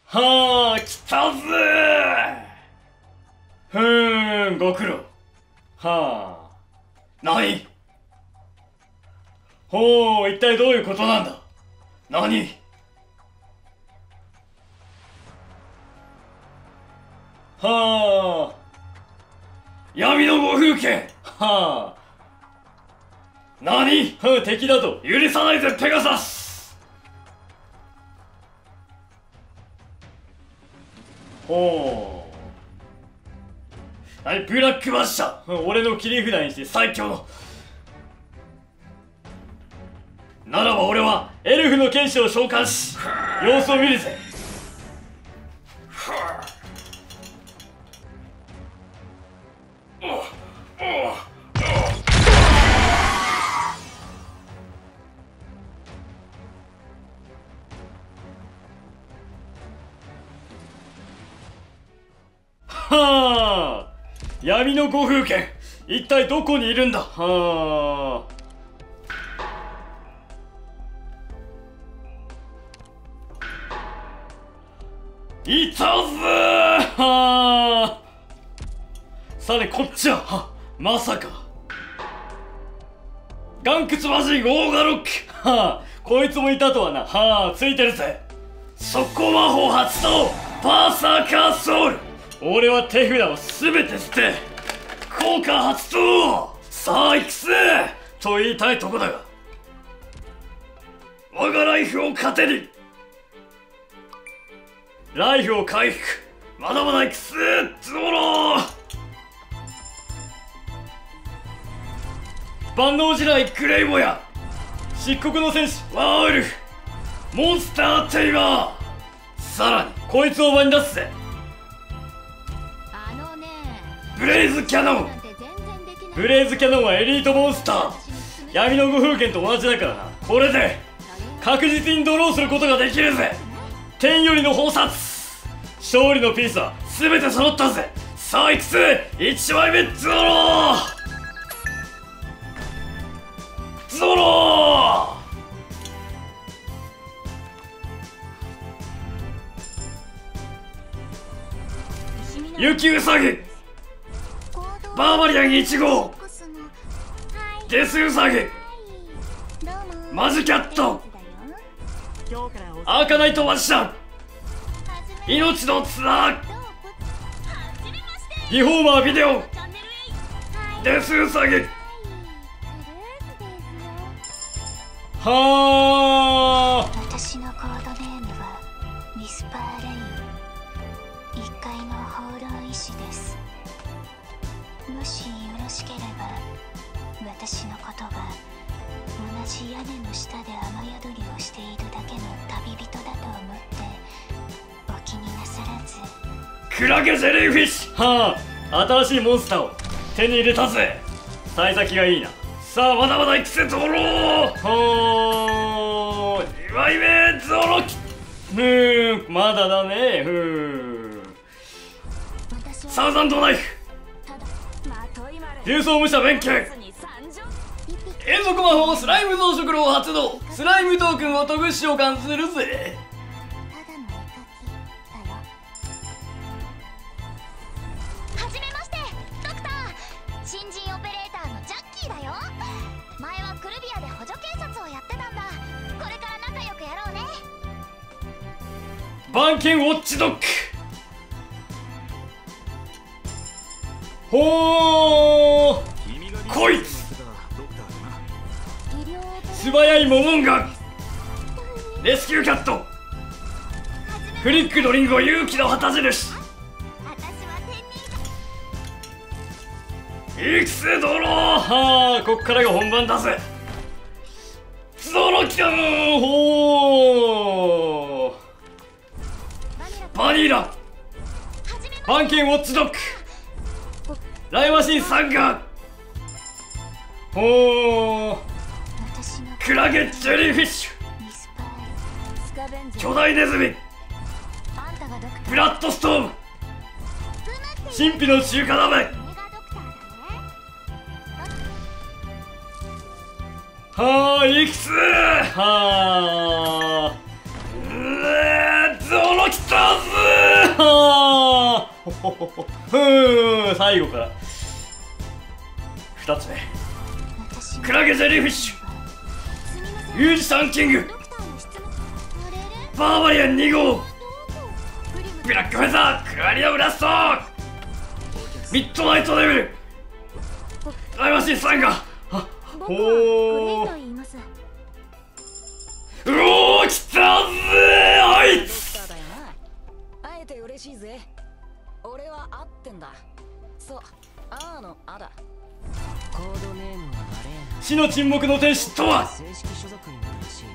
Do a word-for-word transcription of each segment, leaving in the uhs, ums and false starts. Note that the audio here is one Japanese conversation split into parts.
はあ、来たぜ。ふーん、ご苦労。はあ、何？ほう、一体どういうことなんだ。何？はあ、闇のご風景。はあ、何？はあ、敵だと許さないぜ、ペガサス。ほう、何？ブラックバッシャー、俺の切り札にして最強の。ならば俺はエルフの剣士を召喚し様子を見るぜ。はあ、闇のご風景、一体どこにいるんだ。はあ、いたぜ。はあ、さてこっちは、はまさか岩窟魔人オーガロック。はあ、こいつもいたとはな。はあ、ついてるぜ。速攻魔法発動、バーサーカーソウル。俺は手札をすべて捨て効果発動。さあ行くぜと言いたいとこだが、我がライフを糧にライフを回復。まだまだ行くぜゾロ。万能地雷クレイボヤ、漆黒の戦士ワーウルフ、モンスターテイマー。さらにこいつを場に出すぜ。ブレイズキャノン。ブレイズキャノンはエリートモンスター、闇のご風景と同じだからな。これで確実にドローすることができるぜ。天よりの宝札、勝利のピースは全て揃ったぜ。さあ行くぜ、いちまいめゾロゾロ。雪ウサギ、バーバリアンいち号、デスウサギ、マジキャット、アーカナイトマジシャン、命のツアー、リフォーマービデオ、デスウサギ。はあ、 私のコードネームはウィスパーレイン、いっかいの放浪石です。もしよろしければ私のことは同じ屋根の下で雨宿りをしているだけの旅人だと思ってお気になさらず。 クラゲジェリーフィッシュ。はあ、新しいモンスターを手に入れたぜ。幸先がいいな。さあまだまだ行くぜゾロー。ほー、にまいめゾロキ。ふーん、まだだね。ふーん、サウザンドナイフ、重装武者弁慶、永続魔法スライム増殖炉を発動。スライムトークンを特殊召喚するぜ。 はじめまして、ドクター。新人オペレーターのジャッキーだよ。前はクルビアで補助警察をやってたんだ。これから仲良くやろうね。 番犬ウォッチドッグ。ほー、こいつ素早いモモンガ、レスキューキャット、フリックドリンゴ勇気の旗印。いくぜドロー。はあ、こっからが本番だぜ。ゾロキャン。ほー、バニラ、番犬ウォッチドッグ、ライマシンサンガー。ほー、クラゲジェリーフィッシュ、巨大ネズミ、ブラッドストーム、神秘の中華鍋。はあ、いくつ。はあ、うー、ゾロきたぜ。 ほほほほふーん、最後からふたつめ、クラゲジェリーフィッシュ、ユージさんキング、バーバリアンに号、ブラックフェザー、クラリアブラスト、ミッドナイトデビル、タイムマシンさんが、おお、うおー、来たぜー、あいつ。 会えて嬉しいぜ。俺は合ってんだ。そう、あーのあだ。コードネームはあれ。 死の沈黙の天使とは。 正式所属になるらしいよ。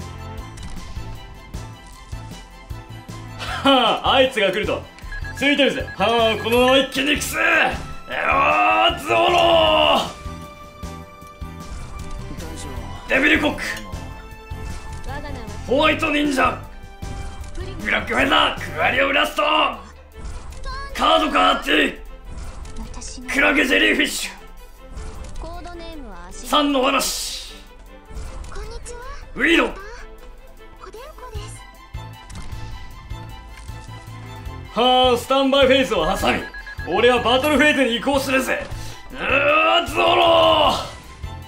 はあ、あいつが来るとついてるぜ。はあ、このまま一気にくせー、よー、ゾロー、デビルコック、ホワイト忍者、ブラックフェザー、クラリオブラスト、カードカーティー、クラゲジェリーフィッシュ、さんの話、ウィード、はあ、スタンバイフェイスを挟み、俺はバトルフェイズに移行するぜ。うー、ゾロー、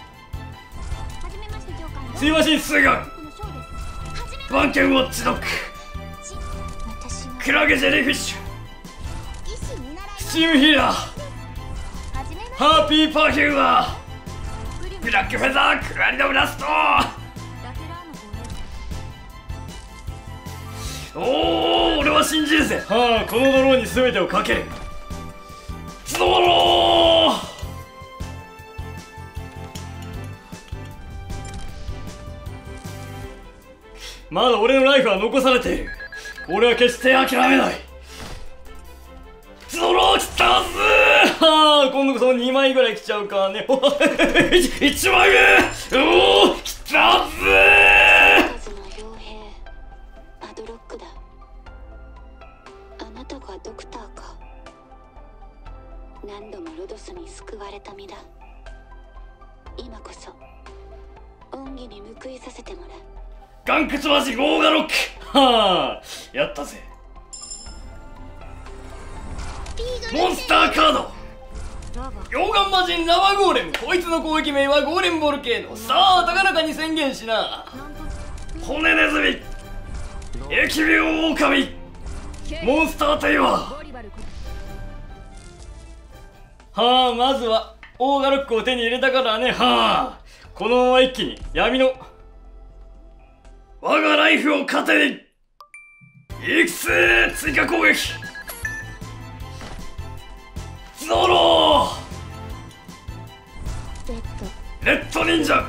スイマシンスーガン、バンケンウォッチドッグ、クラゲジェリーフィッシュ、スチームヒーラー、ハーピーパーヒューマー、ブラックフェザー、クラリダブラスト、おお、俺は信じるぜ。はあ、このドローに全てをかける。ゾロー、まだ俺のライフは残されている。俺は決して諦めない。ゾロー、来たぜー。はあ、今度こそにまいぐらい来ちゃうからね。いちまいめ、おお、来たぜー。 数の傭兵アドロックだ。あなたがドクターか。何度もロドスに救われた身だ。今こそ恩義に報いさせてもらう。 岩窟マジゴーガロック、はあ、やったぜ。モンスターカード、溶岩魔人ラバゴーレム、こいつの攻撃名はゴーレムボルケーノ。さあ、高らかに宣言しな。骨ネズミ、疫病狼、モンスターテイワー。はあ、まずはオーガロックを手に入れたからね。はあ、このまま一気に闇の我がライフを糧に行くぜ。追加攻撃、ゾロー、レッド忍者、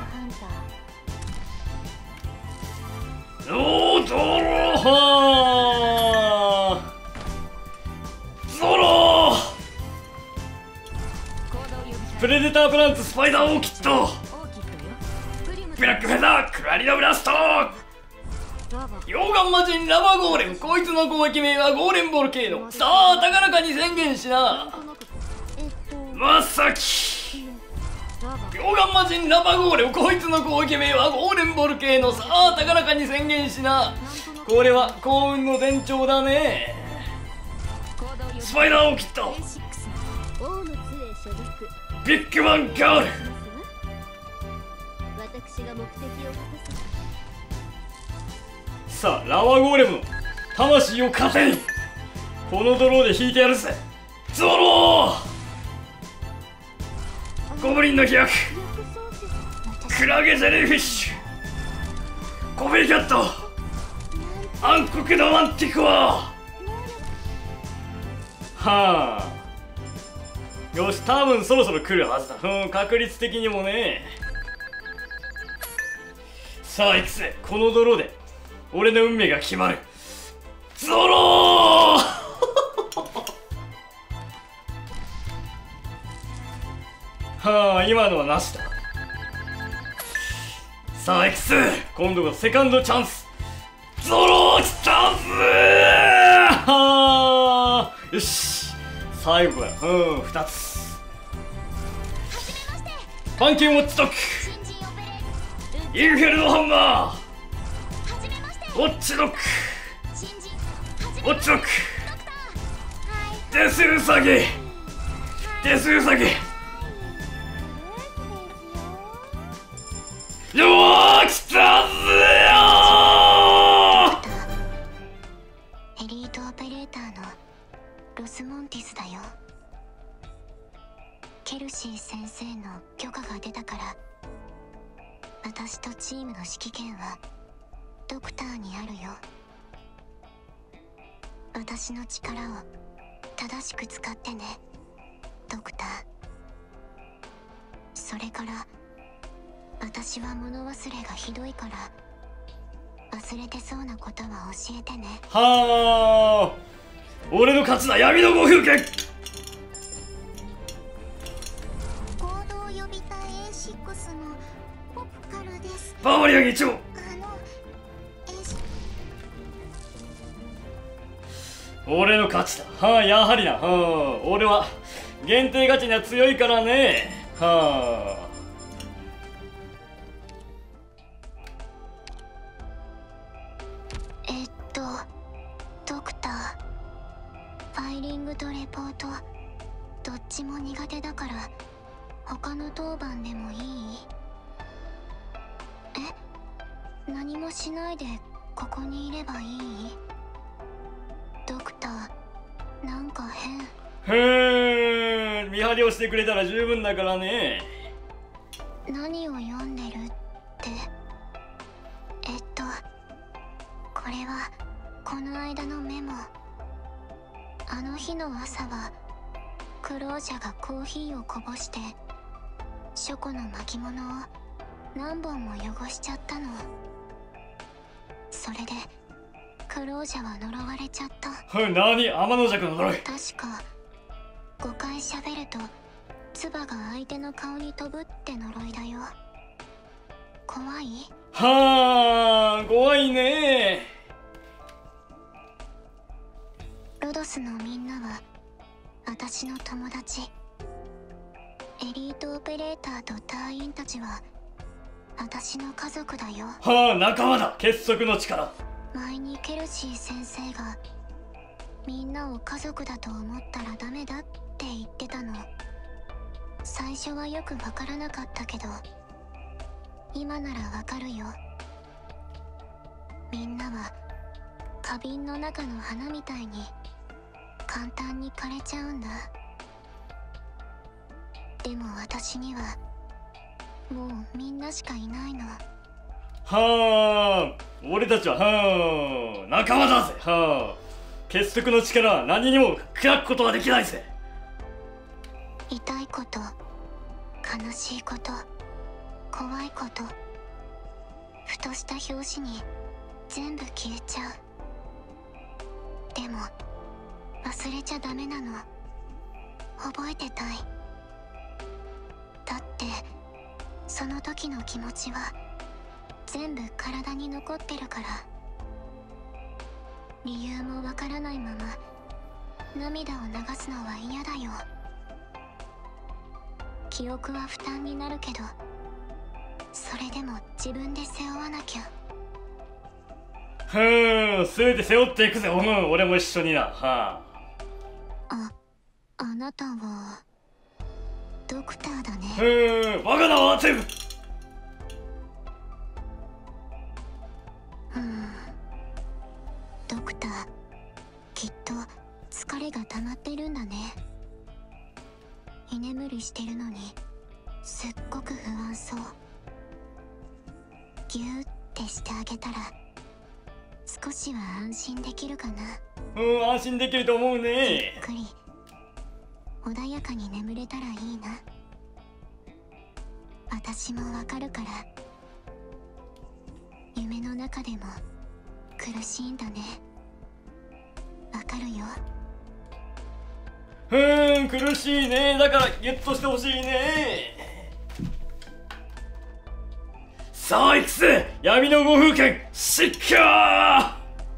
おー、ゾロー、はー、ゾロー、プレデタープランツ、スパイダーオーキッド、ブラックフェザー、クラリナブラスト、溶岩魔人ラバゴーレム、こいつの攻撃名はゴーレンボルケーノ。さあ、高らかに宣言しな。まさき、溶岩魔人ラバゴーレム、こいつの攻撃名はゴーレンボルケーノ。さあ、高らかに宣言しな。これは幸運の伝承だね。スパイダーオーキッド、ビッグマンガール、さあ、ラワゴーレムの魂を糧にこのドローで引いてやるぜ。ゾロー、ゴブリンの飛躍、クラゲジェリーフィッシュ、コビーキャット、暗黒のマンティコア。はあ、よし、多分そろそろ来るはずだ。うん、確率的にもね。さあ、行くぜ。このドローで俺の運命が決まる。ゾローはあ、今のはなしだ。さあ、行くぜ。今度こそセカンドチャンス。ゾロー、来たぜー。はあ、よし、最後だ。うん、ふたつ。バンケンウォッチドッグ、インフェルノハンマー、ウォッチドッグ、ウォッチドッグ、デデスウサギデスウサギよー来たぜよエリートオペレーターのロスモンティスだよ。ケルシー先生の許可が出たから私とチームの指揮権はドクターにあるよ。私の力を正しく使ってね、ドクター。それから私は物忘れがひどいから忘れてそうなことは教えてね。 はあ、俺の勝ちだ。闇のご風景。 合同予備隊 エーシックス のポプカルです。 バーバリア議長。 あの エーシックス俺の勝ちだ。はあ、やはりな。はあ、俺は限定ガチには強いからね。はあ。 えっとドクター、ファイリングとレポートどっちも苦手だから他の当番でもいい？え、何もしないでここにいればいい？ドクター、なんか変。 へえ、見張りをしてくれたら十分だからね。 何を読んでるって？えっとこれはこの間のメモ。あの日の朝はクロージャがコーヒーをこぼしてショコの巻物を何本も汚しちゃったの。それでクロージャは呪われちゃった。 は何、天の弱の呪い。 確かごかい喋ると唾が相手の顔に飛ぶって呪いだよ。怖い？ はあ、怖いね。 ロドスのみんなは私の友達。エリートオペレーターと隊員たちは私の家族だよ。 はあ、仲間だ。結束の力。 前にケルシー先生がみんなを家族だと思ったらダメだって言ってたの。最初はよくわからなかったけど今ならわかるよ。みんなは花瓶の中の花みたいに簡単に枯れちゃうんだ。でも私にはもうみんなしかいないの。 はあ、俺たちははあ仲間だぜ。はあ、結束の力は何にも砕くことはできないぜ。 痛いこと、悲しいこと、怖いこと、ふとした拍子に全部消えちゃう。でも忘れちゃダメなの。覚えてたい。だってその時の気持ちは全部体に残ってるから。理由もわからないまま涙を流すのは嫌だよ。記憶は負担になるけどそれでも自分で背負わなきゃ。 はあ、全て背負っていくぜ。おむ、俺も一緒にな。はあ。あ、あなたはドクターだね。 はあ、我が名はテブ。 うん、ドクター、きっと疲れが溜まってるんだね。居眠りしてるのにすっごく不安そう。ギューってしてあげたら少しは安心できるかな。 うん、安心できると思うね。 ゆっくり穏やかに眠れたらいいな。私もわかるから。夢の中でも苦しいんだね。わかるよ。 うーん、苦しいね。だからゲットしてほしいね。さあ行くぜ、闇のご風剣シッカ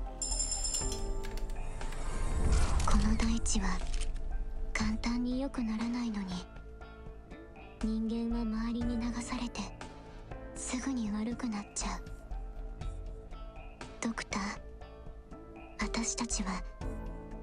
ー。この大地は簡単に良くならないのに人間は周りに流されてすぐに悪くなっちゃう。ドクター、私たちは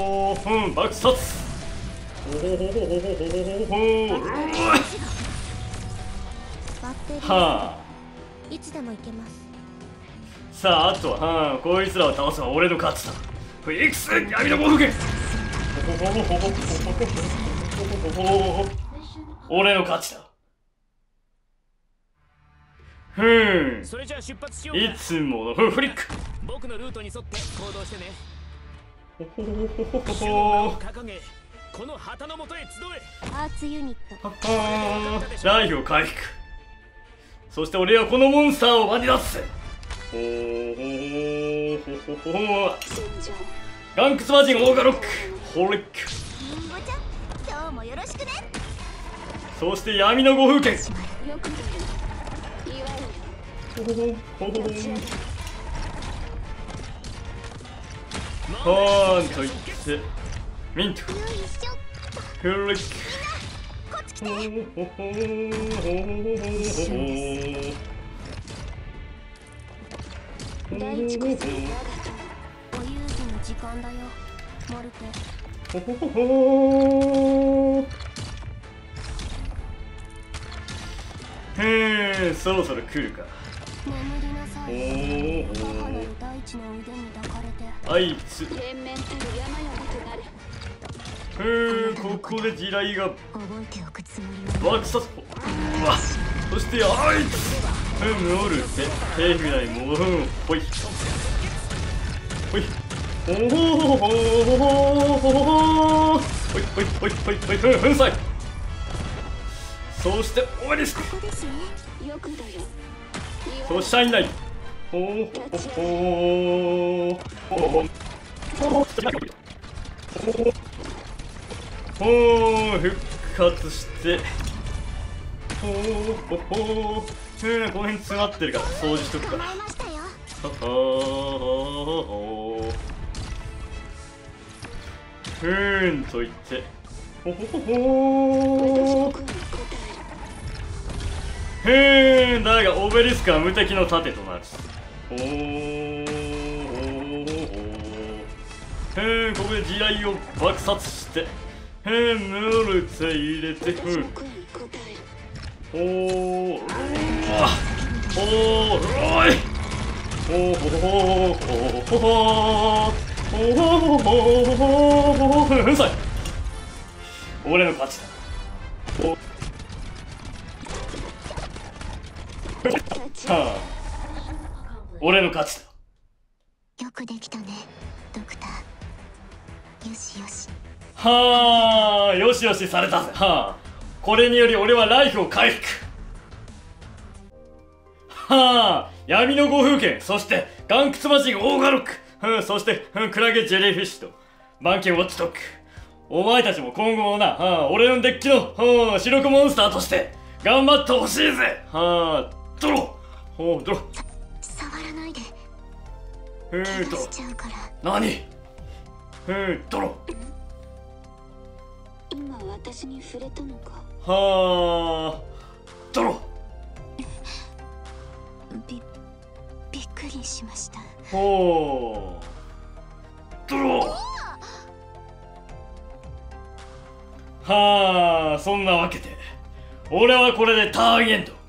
ほほうん爆殺。ほほほほほほほほ。 バッテリーはあ。 いつでも行けます。 さああとははあこいつらを倒せば俺の勝ちだ。フィックス闇の暴風剣。俺の勝ちだ。ふん。 それじゃあ出発しよういつものフリック。 僕のルートに沿って行動してね。 ほほほほほ手を掲げこの旗の元へ集え。 アーツユニット。 ははライフを回復。そして俺はこのモンスターを輪に出す。ほほほほほ。ガンクスマジンオーガロックホリック。 リンゴちゃん今日もよろしくね。 そして闇の暴風剣。 よく見るいわゆるほほほほほーんといってミントよいしょ。 フリック。 こっち来て。 ほほほほほ第一こそ我が友。 お遊戯の時間だよモルテ。 ほほほほへえ、そろそろ来るか。 眠りなさい。母なる大地の腕に抱かれて。 あいつ天面たる山々となる。 へえ、ここで地雷が覚えておくつもりは爆殺。うわ、そしてあいつふん、おるって手札にもふん、ほいほいほほほほほほほほいほいほいほいほいふん、粉砕。そして終わりです。 ここですね。よくだよ。 そしてシャインライト。ほほほほほほほほほー復活して、ほーほほー、うん、この辺詰まってるから掃除しとくか。ははーふーんと言って、ほほほほー、ふーん、だがオベリスクは無敵の盾となる。おー、ふーん、ここで地雷を爆殺して、ふーん、ムルツ入れて、ふーん、おー、うわおー、おいおーほほほほほほおーほほほほほふんさい俺の勝ちだ。はあ、俺の勝ちだ。 よくできたね、ドクター。よしよし。 はあ、よしよしされたぜ。はあ、これにより俺はライフを回復。はあ、闇の五風剣、そして岩窟魔人オーガロック、うん、そして、うん、クラゲジェリーフィッシュとマンケンウォッチドッグ。お前たちも今後もな、はあ、俺のデッキの、はあ、主力モンスターとして頑張ってほしいぜ。はあ、ドロー、おうドロー、 触らないで。 えーと怪我しちゃうから。 何、えー、ドロー、 今私に触れたのか。 はあ、ドロびびっくりしました。 ー、ほうドロー。はあ、そんなわけで俺はこれでターンエンド。